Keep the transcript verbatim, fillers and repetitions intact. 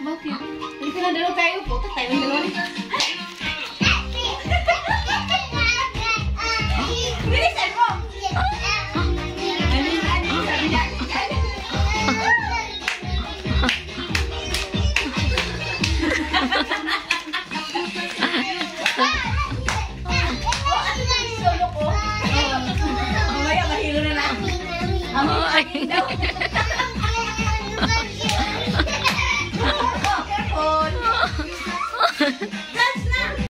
Bakit? Hindi ka na dalaw tayo po. Tayo ng dalawa rin. Bilisan mo! Ano yung ano yung sabi niya? Oh, ano na yung solo ko? Mamaya mahilo na lang. Amin daw.